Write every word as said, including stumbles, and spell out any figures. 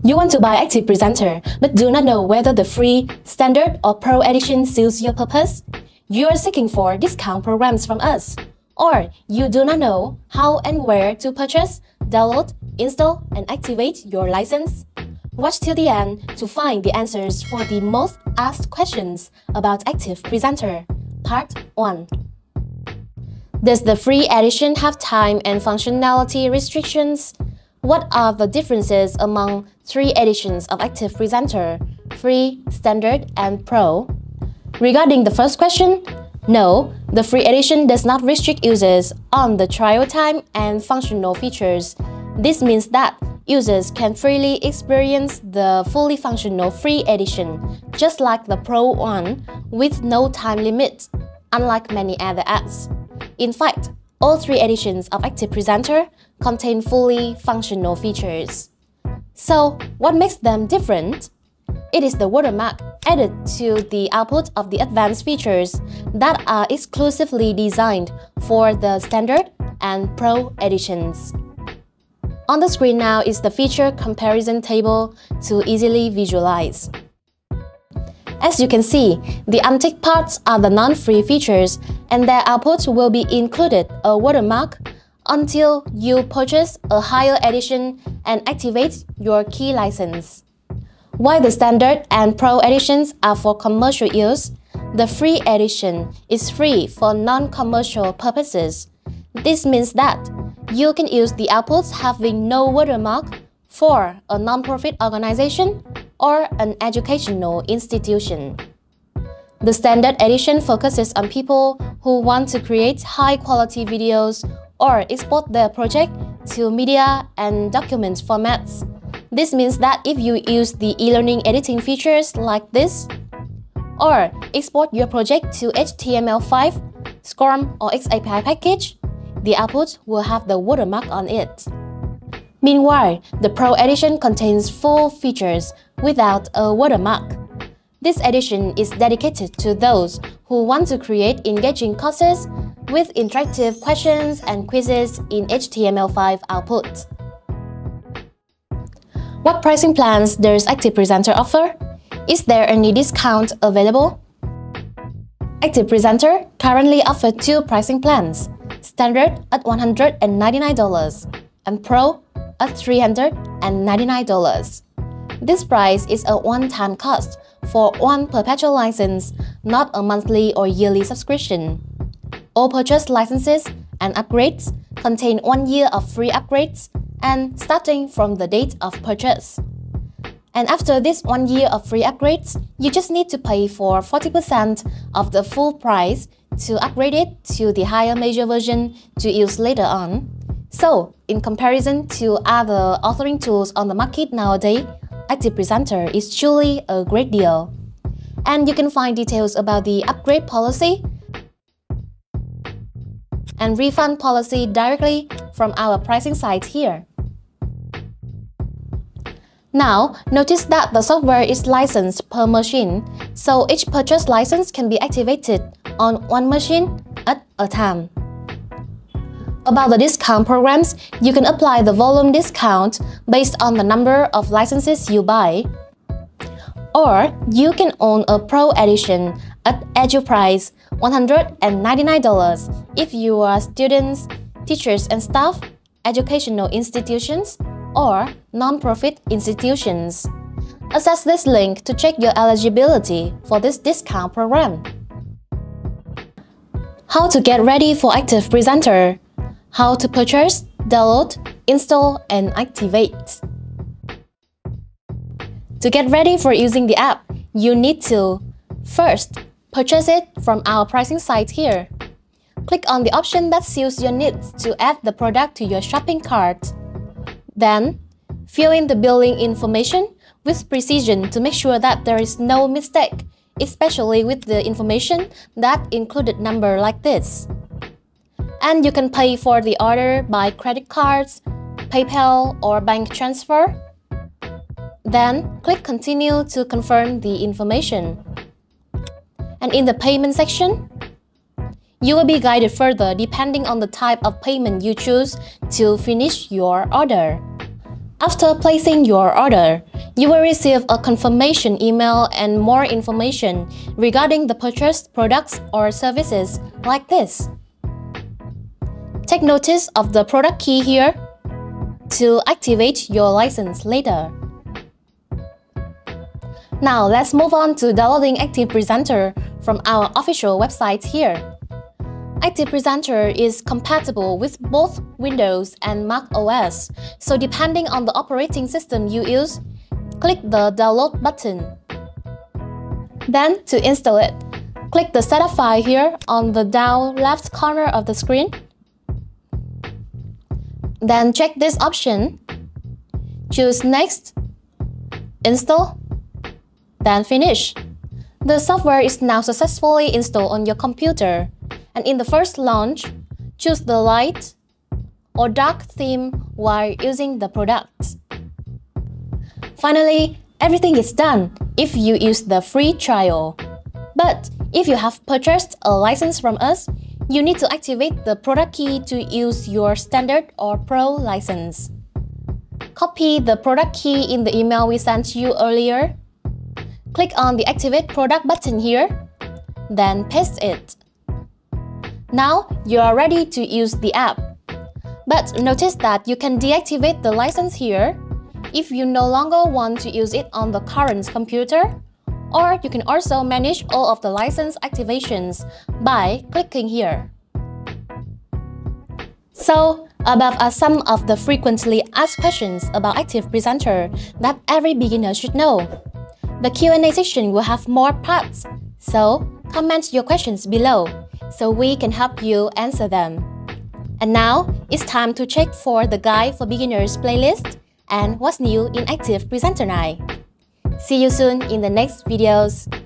You want to buy ActivePresenter, but do not know whether the free, standard, or pro edition suits your purpose? You are seeking for discount programs from us. Or you do not know how and where to purchase, download, install, and activate your license? Watch till the end to find the answers for the most asked questions about ActivePresenter. Part one. Does the free edition have time and functionality restrictions? What are the differences among three editions of ActivePresenter, Free, Standard, and Pro? Regarding the first question, no, the free edition does not restrict users on the trial time and functional features. This means that users can freely experience the fully functional free edition, just like the Pro one, with no time limit, unlike many other apps. In fact, all three editions of ActivePresenter contain fully functional features. So, what makes them different? It is the watermark added to the output of the advanced features that are exclusively designed for the Standard and Pro editions. On the screen now is the feature comparison table to easily visualize. As you can see, the unticked parts are the non-free features, and their output will be included a watermark until you purchase a higher edition and activate your key license. While the Standard and Pro editions are for commercial use, the free edition is free for non-commercial purposes. This means that you can use the outputs having no watermark for a non-profit organization or an educational institution. The Standard edition focuses on people who want to create high-quality videos or export their project to media and document formats. This means that if you use the e-learning editing features like this, or export your project to H T M L five, SCORM, or X A P I package, the output will have the watermark on it. Meanwhile, the Pro edition contains full features without a watermark. This edition is dedicated to those who want to create engaging courses with interactive questions and quizzes in H T M L five output. What pricing plans does ActivePresenter offer? Is there any discount available? ActivePresenter currently offers two pricing plans, Standard at one hundred ninety-nine dollars and Pro at three hundred ninety-nine dollars. This price is a one-time cost for one perpetual license, not a monthly or yearly subscription. All purchased licenses and upgrades contain one year of free upgrades and starting from the date of purchase. And after this one year of free upgrades, you just need to pay for forty percent of the full price to upgrade it to the higher major version to use later on. So, in comparison to other authoring tools on the market nowadays, ActivePresenter is truly a great deal. And you can find details about the upgrade policy and refund policy directly from our pricing site here. Now, notice that the software is licensed per machine, so each purchase license can be activated on one machine at a time. About the discount programs, you can apply the volume discount based on the number of licenses you buy. Or you can own a Pro edition at edu price one hundred ninety-nine dollars if you are students, teachers and staff, educational institutions, or non-profit institutions. Access this link to check your eligibility for this discount program. How to get ready for ActivePresenter? How to purchase, download, install, and activate. To get ready for using the app, you need to first, purchase it from our pricing site here. Click on the option that suits your needs to add the product to your shopping cart. Then, fill in the billing information with precision to make sure that there is no mistake, especially with the information that included number like this. And you can pay for the order by credit cards, PayPal, or bank transfer. Then, click Continue to confirm the information. And in the payment section, you will be guided further depending on the type of payment you choose to finish your order. After placing your order, you will receive a confirmation email and more information regarding the purchased products or services like this. Take notice of the product key here to activate your license later. Now let's move on to downloading ActivePresenter from our official website here. ActivePresenter is compatible with both Windows and Mac O S, so depending on the operating system you use, click the download button. Then to install it, click the setup file here on the down left corner of the screen. Then check this option, choose Next, Install, then Finish. The software is now successfully installed on your computer. And in the first launch, choose the light or dark theme while using the product. Finally, everything is done if you use the free trial. But if you have purchased a license from us, you need to activate the product key to use your standard or pro license. Copy the product key in the email we sent you earlier. Click on the Activate Product button here, then paste it. Now you are ready to use the app. But notice that you can deactivate the license here if you no longer want to use it on the current computer, or you can also manage all of the license activations by clicking here. So, above are some of the frequently asked questions about ActivePresenter that every beginner should know. The Q and A section will have more parts, so comment your questions below so we can help you answer them. And now, it's time to check for the Guide for Beginners playlist and what's new in ActivePresenter nine. See you soon in the next videos.